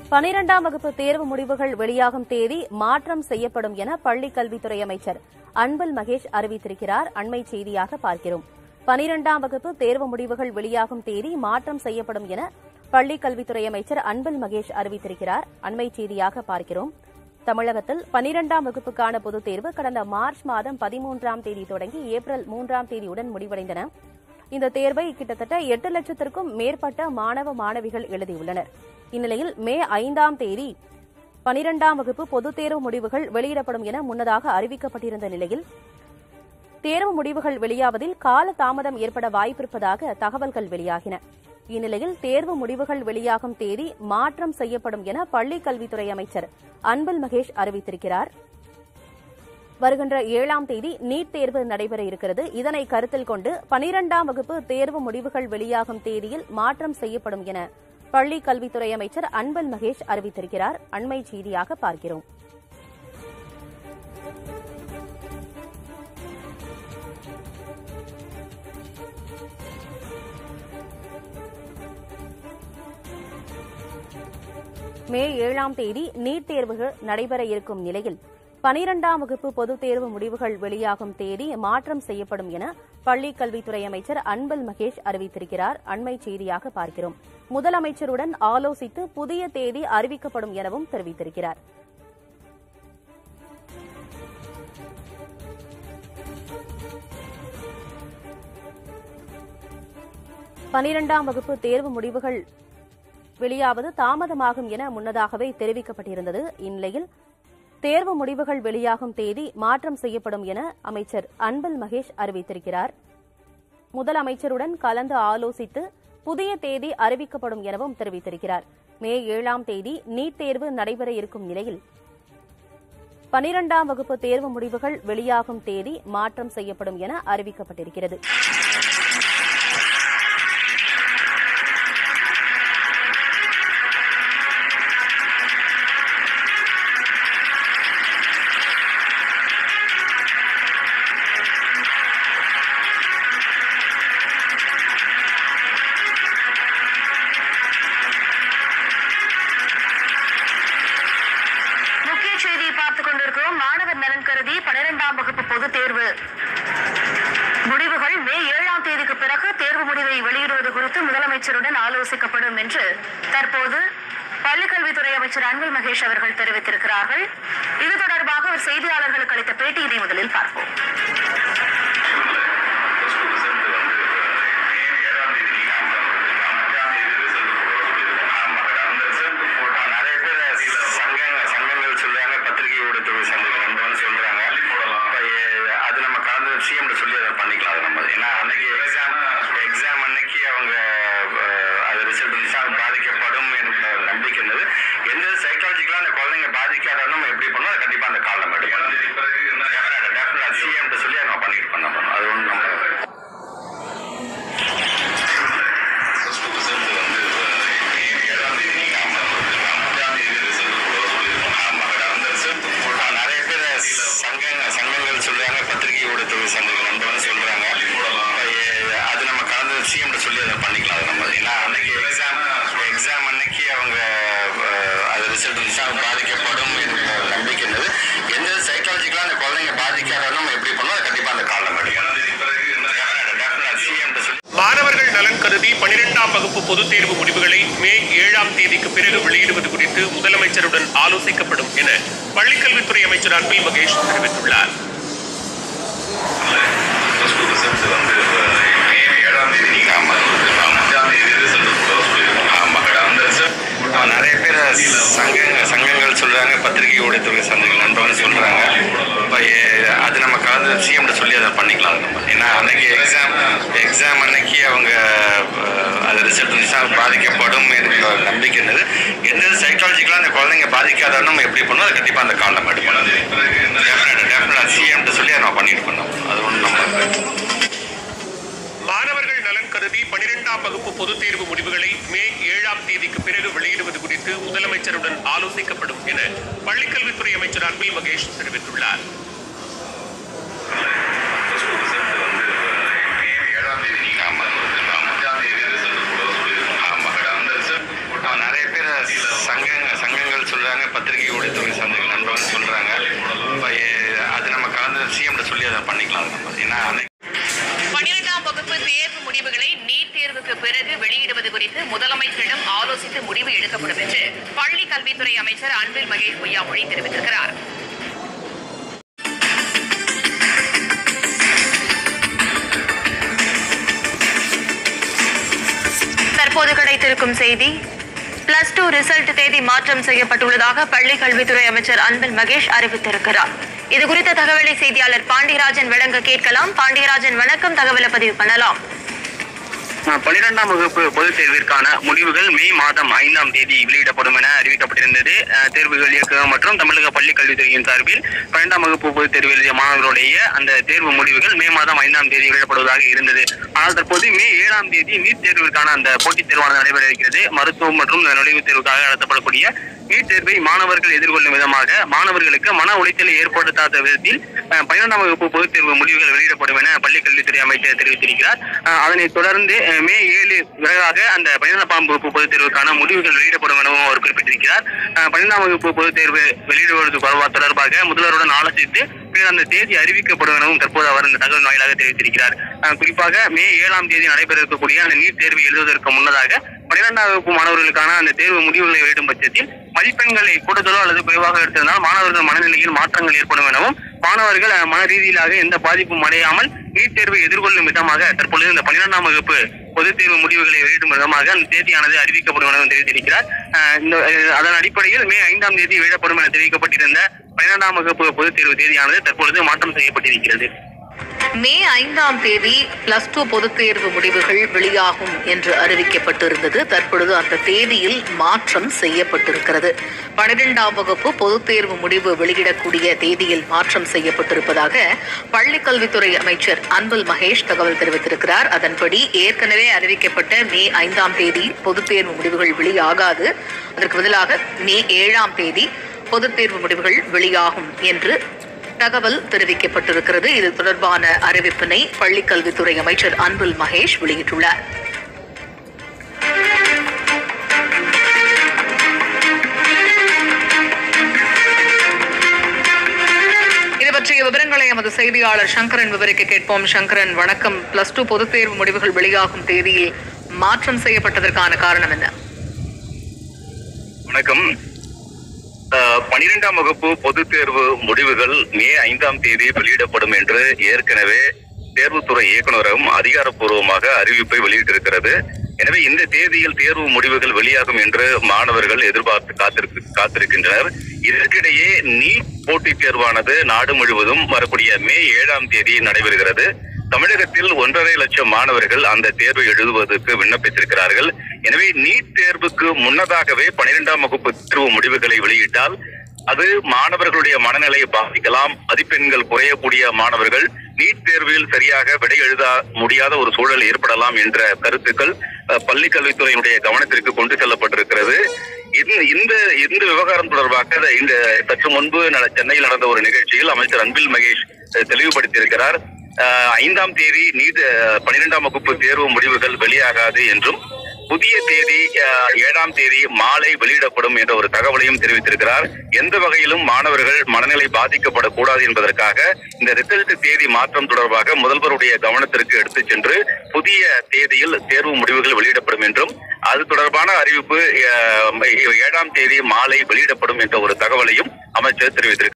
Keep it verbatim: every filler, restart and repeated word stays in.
பனிரெண்டாம் வகுப்பு தேர்வு முடிவுகள் வெளியாகும் தேதி மாற்றம் செய்யப்படும் என பள்ளிக் கல்வித்துறை அமைச்சர் அன்பில் மகேஷ் அறிவித்திருக்கிறார். அண்மை செய்தியாக பார்க்கிறோம். பனிரெண்டாம் வகுப்பு தேர்வு முடிவுகள் வெளியாகும் தேதி மாற்றம் செய்யப்படும் என பள்ளிக் கல்வித்துறை அமைச்சர் அன்பில் மகேஷ் அறிவித்திருக்கிறார். அண்மை செய்தியாக பார்க்கிறோம். தமிழகத்தில் பனிரெண்டாம் வகுப்புக்கான பொதுத் தேர்வு கடந்த மார்ச் மாதம் பதிமூன்றாம் தேதி தொடங்கி ஏப்ரல் மூன்றாம் தேதியுடன் முடிவடைந்தன. இந்த தேர்வை கிட்டத்தட்ட எட்டு லட்சத்திற்கும் மேற்பட்ட மாணவ மாணவிகள் எழுதியுள்ளனர். இந்நிலையில் மே ஐந்தாம் தேதி பனிரெண்டாம் வகுப்பு பொதுத் தேர்வு முடிவுகள் வெளியிடப்படும் என முன்னதாக அறிவிக்கப்பட்டிருந்த நிலையில் தேர்வு முடிவுகள் வெளியாவதில் கால தாமதம் ஏற்பட வாய்ப்பிருப்பதாக தகவல்கள் வெளியாகின. இந்நிலையில் தேர்வு முடிவுகள் வெளியாகும் தேதி மாற்றம் செய்யப்படும் என பள்ளிக் கல்வித்துறை அமைச்சர் அன்பில் மகேஷ் அறிவித்திருக்கிறார். வருகின்ற ஏழாம் தேதி நீட் தேர்வு நடைபெற இருக்கிறது. இதனை கருத்தில் கொண்டு பனிரெண்டாம் வகுப்பு தேர்வு முடிவுகள் வெளியாகும் தேதியில் மாற்றம் செய்யப்படும் என பள்ளிக் கல்வித்துறை அமைச்சர் அன்பில் மகேஷ் அறிவித்திருக்கிறார். அண்மை செய்தியாக பார்க்கிறோம். மே ஏழாம் தேதி நீட் தேர்வுகள் நடைபெற இருக்கும் நிலையில் பனிரெண்டாம் வகுப்பு பொதுத் தேர்வு முடிவுகள் வெளியாகும் தேதி மாற்றம் செய்யப்படும் என பள்ளிக் கல்வித்துறை அமைச்சர் அன்பில் மகேஷ் அறிவித்திருக்கிறார். அண்மை செய்தியாக பார்க்கிறோம். முதலமைச்சருடன் ஆலோசித்து புதிய தேதி அறிவிக்கப்படும் எனவும் தெரிவித்திருக்கிறார். பனிரெண்டாம் வகுப்பு தேர்வு முடிவுகள் வெளியாவது தாமதமாகும் என முன்னதாகவே தெரிவிக்கப்பட்டிருந்தது. இந்நிலையில் தேர்வு முடிவுகள் வெளியாகும் தேதி மாற்றம் செய்யப்படும் என அமைச்சர் அன்பில் மகேஷ் அறிவித்திருக்கிறார். முதலமைச்சருடன் கலந்து ஆலோசித்து புதிய தேதி அறிவிக்கப்படும் எனவும் தெரிவித்திருக்கிறார். மே ஏழாம் தேதி நீட் தேர்வு நடைபெற இருக்கும் நிலையில் பனிரெண்டாம் வகுப்பு தேர்வு முடிவுகள் வெளியாகும் தேதி மாற்றம் செய்யப்படும் என அறிவிக்கப்பட்டிருக்கிறது. மாணவர் நலன் கருதி பனிரெண்டாம் வகுப்பு பொதுத் தேர்வு முடிவுகள் மே ஏழாம் தேதிக்கு பிறகு தேர்வு முடிவை வெளியிடுவது குறித்து முதலமைச்சருடன் ஆலோசிக்கப்படும் என்று தற்போது பள்ளிக்கல்வித்துறை அமைச்சர் அன்பில் மகேஷ் அவர்கள் தெரிவித்திருக்கிறார்கள். இது தொடர்பாக அவர் செய்தியாளர்களுக்கு அளித்த பேட்டியினை முதலில் பார்ப்போம். பாதிக்கப்படும் என்ற நம்பிக்கை இருந்தது. எந்த சைக்காலஜிக்கலா அந்த குழந்தைங்க பாதிக்காதாலும் எப்படி பண்ணுவோம், அதை கண்டிப்பா அந்த காலம் எடுக்கணும். சிஎம் சொல்லி நம்ம பண்ணிட்டு பண்ண அது ஒன்று நம்ம நிறைய பேர் சங்கங்கள் சங்கங்கள் சொல்றாங்க, பத்திரிகையோட தொழில் சங்கங்கள் நண்பர்கள் சொல்றாங்க. அது நம்ம கலந்து சிஎம் சொல்லி அதை பண்ணிக்கலாம். அது நம்ம ஏன்னா அன்னைக்கு எக்ஸாம் எக்ஸாம் அன்னைக்கு அவங்க அது ரிசல்ட் பாதிக்கப்படும் என்ற நம்பிக்கை இருந்தது. எந்த சைக்காலஜிக்கலா அந்த குழந்தைங்க பாதிக்காதாலும் நம்ம எப்படி பண்ணுவோம், அதை கண்டிப்பா அந்த காலம் எடுக்கணும். மாணவர்கள் நலன் கருதி பனிரெண்டாம் வகுப்பு பொதுத் தேர்வு முடிவுகளை மே ஏழாம் தேதிக்கு பிறகு வெளியிடுவது குறித்து முதலமைச்சருடன் ஆலோசிக்கப்படும் என பள்ளிக்கல்வித்துறை அமைச்சர் அன்பில் மகேஷ் தெரிவித்துள்ளார். நிறைய பேர் சங்கங்கள் சங்கங்கள் சொல்றாங்க, பத்திரிகையோட தொழில் சங்கங்கள் நண்பர்கள் சொல்றாங்க. அது நம்ம கலந்து சிஎம் சொல்லி அதை பண்ணிக்கலாம். நம்ம ஏன்னா அன்னைக்கு எக்ஸாம் எக்ஸாம் அன்னைக்கு அவங்க அது ரிசல்ட் பாதிக்கப்படும் என்ற நம்பிக்கை இருந்தது. எந்த சைக்காலஜிக்கலா அந்த குழந்தைங்க பாதிக்காதாலும் நம்ம எப்படி பண்ணுவோம், அதை கண்டிப்பா அந்த காலம் எடுக்கணும். சிஎம் சொல்லி அதை நம்ம பண்ணிட்டு பண்ணோம். அது ஒன்று நம்ம மாணவர்கள் நலன் கருதி பனிரெண்டாம் வகுப்பு பொதுத் தேர்வு முடிவுகளை மே ஏழாம் தேதிக்கு பிறகு வெளியிடுவது குறித்து முதலமைச்சருடன் ஆலோசிக்கப்படும் என பள்ளிக்கல்வித்துறை அமைச்சர் அன்பில் மகேஷ் தெரிவித்துள்ளார். நிறைய பேர் சங்கங்கள் எடுக்கப்படும் என்று பள்ளி கல்வித்துறை அமைச்சர் அன்பில் மகேஷ் பொய்யாமொழி தெரிவித்திருக்கிறார். தற்போது கிடைத்திருக்கும் செய்தி, பிளஸ் டூ ரிசல்ட் தேதி மாற்றம் செய்யப்பட்டுள்ளதாக பள்ளி கல்வித்துறை அமைச்சர் அன்பில் மகேஷ் அறிவித்திருக்கிறார். இதுகுறித்த தகவலை செய்தியாளர் பாண்டியராஜன் வழங்க கேட்கலாம். பாண்டியராஜன் வணக்கம், தகவலை பதிவு பண்ணலாம். பனிரெண்டாம் வகுப்பு பொதுத் தேர்விற்கான முடிவுகள் மே மாதம் ஐந்தாம் தேதி வெளியிடப்படும் என அறிவிக்கப்பட்டிருந்தது. தேர்வுகள் இயக்ககம் மற்றும் தமிழக பள்ளி கல்வித்துறையின் சார்பில் பன்னிரெண்டாம் வகுப்பு பொதுத் தேர்வு எழுதிய மாணவர்களுடைய அந்த தேர்வு முடிவுகள் மே மாதம் ஐந்தாம் தேதி வெளியிடப்படுவதாக இருந்தது. ஆனால் தற்போது மே ஏழாம் தேதி நீட் தேர்விற்கான அந்த போட்டித் தேர்வானது நடைபெற இருக்கிறது. மருத்துவம் மற்றும் நுழைவுத் தேர்வுக்காக நடத்தப்படக்கூடிய நீட் தேர்வை மாணவர்கள் எதிர்கொள்ளும் விதமாக மாணவர்களுக்கு மன உளைச்சலை ஏற்படுத்தாத விதத்தில் பன்னிரெண்டாம் வகுப்பு பொதுத் தேர்வு முடிவுகள் வெளியிடப்படும் என பள்ளி கல்வித்துறை அமைச்சர் தெரிவித்திருக்கிறார். அதனைத் தொடர்ந்து மே ஏழு விரைவாக அந்த பன்னிரெண்டாம் வகுப்பு பொதுத் தேர்வுக்கான முடிவுகள் வெளியிடப்படும் எனவும் அவர் குறிப்பிட்டிருக்கிறார். பன்னிரெண்டாம் வகுப்பு பொதுத் தேர்வு வெளியிடுவது தொடர்பாக முதல்வருடன் ஆலோசித்து பின்னர் அந்த தேதி அறிவிக்கப்படும் எனவும் தற்போது அவர் இந்த தகவல் வாயிலாக தெரிவித்திருக்கிறார். குறிப்பாக மே ஏழாம் தேதி நடைபெற இருக்கக்கூடிய அந்த நீட் தேர்வை எழுதுவதற்கு முன்னதாக பன்னிரெண்டாம் வகுப்பு மாணவர்களுக்கான அந்த தேர்வு முடிவுகளை வெளியிடும் பட்சத்தில் மதிப்பெண்களை கூடுதலோ அல்லது குறைவாக எடுத்திருந்தால் மாணவர்கள் மனநிலையில் மாற்றங்கள் ஏற்படும் எனவும் மாணவர்கள் மன ரீதியிலாக எந்த பாதிப்பும் அடையாமல் நீட் தேர்வை எதிர்கொள்ளும் விதமாக தற்பொழுது இந்த பன்னிரெண்டாம் வகுப்பு பொதுத் தேர்வு முடிவுகளை வெளியிடும் விதமாக அந்த தேதியானது அறிவிக்கப்படும் எனவும் தெரிவித்திருக்கிறார். அதன் அடிப்படையில் மே ஐந்தாம் தேதி வெளியிடப்படும் என தெரிவிக்கப்பட்டிருந்த பன்னிரெண்டாம் வகுப்பு பொதுத் தேர்வு தேதியானது தற்பொழுது மாற்றம் செய்யப்பட்டிருக்கிறது. மே ஐந்தாம் தேதி பிளஸ் டூ பொதுத் தேர்வு முடிவுகள் வெளியாகும் என்று அறிவிக்கப்பட்டிருந்தது. தற்பொழுது அந்த தேதியில் மாற்றம் செய்யப்பட்டிருக்கிறது. பனிரெண்டாம் வகுப்பு பொதுத் தேர்வு முடிவு வெளியிடக்கூடிய தேதியில் மாற்றம் செய்யப்பட்டிருப்பதாக பள்ளிக் கல்வித்துறை அமைச்சர் அன்பில் மகேஷ் தகவல் தெரிவித்திருக்கிறார். அதன்படி ஏற்கனவே அறிவிக்கப்பட்ட மே ஐந்தாம் தேதி பொதுத் தேர்வு முடிவுகள் வெளியாகாது. அதற்கு பதிலாக மே ஏழாம் தேதி பொதுத் தேர்வு முடிவுகள் வெளியாகும் என்று தகவல் தெரிவிக்கப்பட்டிருக்கிறது. இது தொடர்பான அறிவிப்பினை பள்ளிக் கல்வித்துறை அமைச்சர் அன்பில் மகேஷ் வெளியிட்டுள்ளார். இது பற்றிய விவரங்களை எமது செய்தியாளர் சங்கரன் விவரிக்க கேட்போம். சங்கரன் வணக்கம். பிளஸ் டூ பொதுத் தேர்வு முடிவுகள் வெளியாகும் தேதியில் மாற்றம் செய்யப்பட்டதற்கான காரணம் என்ன? வணக்கம். பனிரெண்டாம் வகுப்பு பொதுத் தேர்வு முடிவுகள் மே ஐந்தாம் தேதி வெளியிடப்படும் என்று ஏற்கனவே தேர்வுத்துறை இயக்குநரகம் அதிகாரப்பூர்வமாக அறிவிப்பை வெளியிட்டிருக்கிறது. எனவே இந்த தேதியில் தேர்வு முடிவுகள் வெளியாகும் என்று மாணவர்கள் எதிர்பார்த்து காத்திருக்கு காத்திருக்கின்றனர். இதற்கிடையே நீட் போட்டித் தேர்வானது நாடு முழுவதும் வரக்கூடிய மே ஏழாம் தேதி நடைபெறுகிறது. தமிழகத்தில் ஒன்றரை லட்சம் மாணவர்கள் அந்த தேர்வை எழுதுவதற்கு விண்ணப்பித்திருக்கிறார்கள். எனவே நீட் தேர்வுக்கு முன்னதாகவே பனிரெண்டாம் வகுப்பு தேர்வு முடிவுகளை வெளியிட்டால் அது மாணவர்களுடைய மனநிலையை பாதிக்கலாம். மதிப்பெண்கள் குறையக்கூடிய மாணவர்கள் நீட் தேர்வில் சரியாக விடை எழுத முடியாத ஒரு சூழல் ஏற்படலாம் என்ற கருத்துக்கள் பள்ளி கல்வித்துறையினுடைய கவனத்திற்கு கொண்டு செல்லப்பட்டிருக்கிறது. இந்த இந்த விவகாரம் தொடர்பாக இந்த சற்று முன்பு சென்னையில் நடந்த ஒரு நிகழ்ச்சியில் அமைச்சர் அன்பில் மகேஷ் தெளிவுபடுத்தியிருக்கிறார். ஐந்தாம் தேதி நீட் பனிரெண்டாம் வகுப்பு தேர்வு முடிவுகள் வெளியாகாது என்றும் புதிய தேதி ஏழாம் தேதி மாலை வெளியிடப்படும் என்ற ஒரு தகவலையும் தெரிவித்திருக்கிறார். எந்த வகையிலும் மாணவர்கள் மனநிலை பாதிக்கப்படக்கூடாது என்பதற்காக இந்த ரிசல்ட் தேதி மாற்றம் தொடர்பாக முதல்வருடைய கவனத்திற்கு எடுத்துச் சென்று புதிய தேதியில் தேர்வு முடிவுகள் வெளியிடப்படும் என்றும் அது தொடர்பான அறிவிப்பு ஏழாம் தேதி மாலை வெளியிடப்படும் என்ற ஒரு தகவலையும் அமைச்சர் தெரிவித்திருக்கிறார்.